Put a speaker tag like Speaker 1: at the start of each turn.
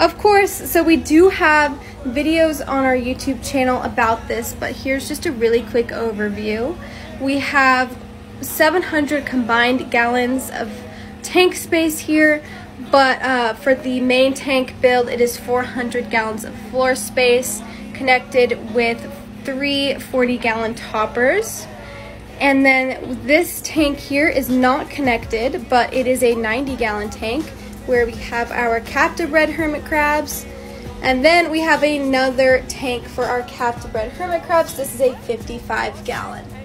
Speaker 1: Of course, so we do have videos on our YouTube channel about this, but here's just a really quick overview. We have 700 combined gallons of tank space here, but for the main tank build, it is 400 gallons of floor space connected with 3 40-gallon toppers. And then this tank here is not connected, but it is a 90-gallon tank where we have our captive bred hermit crabs. And then we have another tank for our captive bred hermit crabs. This is a 55-gallon.